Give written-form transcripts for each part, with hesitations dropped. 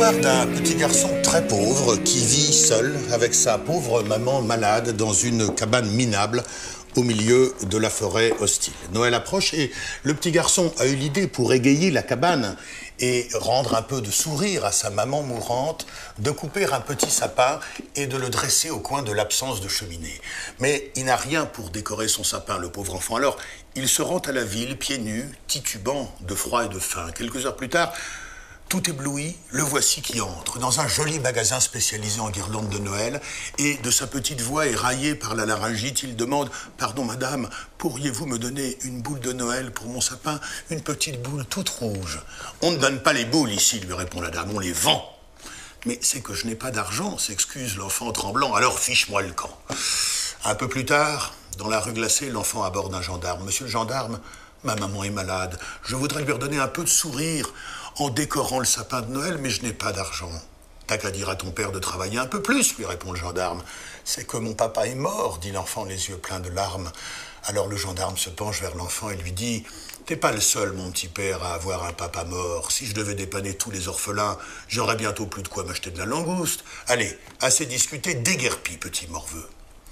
l'histoire d'un petit garçon très pauvre qui vit seul avec sa pauvre maman malade dans une cabane minable au milieu de la forêt hostile. Noël approche et le petit garçon a eu l'idée, pour égayer la cabane et rendre un peu de sourire à sa maman mourante, de couper un petit sapin et de le dresser au coin de l'absence de cheminée. Mais il n'a rien pour décorer son sapin, le pauvre enfant. Alors, il se rend à la ville, pieds nus, titubant de froid et de faim. Quelques heures plus tard, tout ébloui, le voici qui entre dans un joli magasin spécialisé en guirlandes de Noël et de sa petite voix éraillée par la laryngite, il demande « Pardon madame, pourriez-vous me donner une boule de Noël pour mon sapin? Une petite boule toute rouge. » « On ne donne pas les boules ici, lui répond la dame, on les vend. »« Mais c'est que je n'ai pas d'argent, s'excuse l'enfant tremblant, alors fiche-moi le camp. » Un peu plus tard, dans la rue glacée, l'enfant aborde un gendarme. « Monsieur le gendarme, ma maman est malade. Je voudrais lui redonner un peu de sourire en décorant le sapin de Noël, mais je n'ai pas d'argent. »« T'as qu'à dire à ton père de travailler un peu plus, lui répond le gendarme. »« C'est que mon papa est mort, dit l'enfant, les yeux pleins de larmes. » Alors le gendarme se penche vers l'enfant et lui dit « T'es pas le seul, mon petit père, à avoir un papa mort. Si je devais dépanner tous les orphelins, j'aurais bientôt plus de quoi m'acheter de la langouste. Allez, assez discuté, déguerpis, petit morveux. »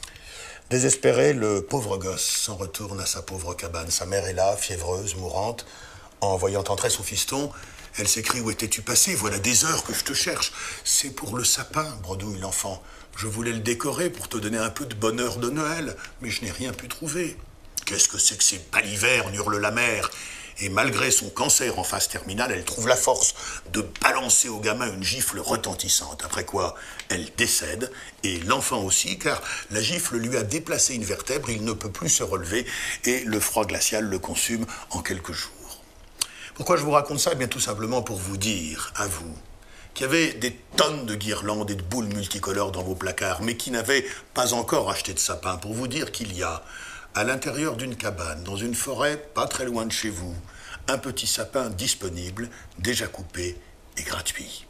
Désespéré, le pauvre gosse s'en retourne à sa pauvre cabane. Sa mère est là, fiévreuse, mourante. En voyant entrer son fiston, elle s'écrie « Où étais-tu passé? Voilà des heures que je te cherche. »« C'est pour le sapin, bredouille l'enfant. Je voulais le décorer pour te donner un peu de bonheur de Noël, mais je n'ai rien pu trouver. »« Qu'est-ce que c'est que ces balivernes » hurle la mère. Et malgré son cancer en phase terminale, elle trouve la force de balancer au gamin une gifle retentissante. Après quoi, elle décède, et l'enfant aussi, car la gifle lui a déplacé une vertèbre, il ne peut plus se relever, et le froid glacial le consume en quelques jours. Pourquoi je vous raconte ça? Eh bien tout simplement pour vous dire, à vous, qu'il y avait des tonnes de guirlandes et de boules multicolores dans vos placards, mais qui n'avaient pas encore acheté de sapin, pour vous dire qu'il y a, à l'intérieur d'une cabane, dans une forêt pas très loin de chez vous, un petit sapin disponible, déjà coupé et gratuit.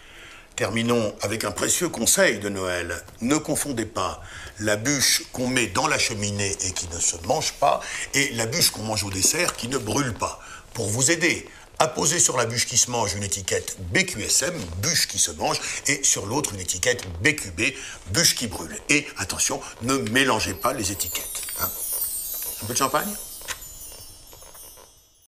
Terminons avec un précieux conseil de Noël. Ne confondez pas la bûche qu'on met dans la cheminée et qui ne se mange pas et la bûche qu'on mange au dessert qui ne brûle pas. Pour vous aider, apposez sur la bûche qui se mange une étiquette BQSM, bûche qui se mange, et sur l'autre une étiquette BQB, bûche qui brûle. Et attention, ne mélangez pas les étiquettes. Hein. Un peu de champagne ?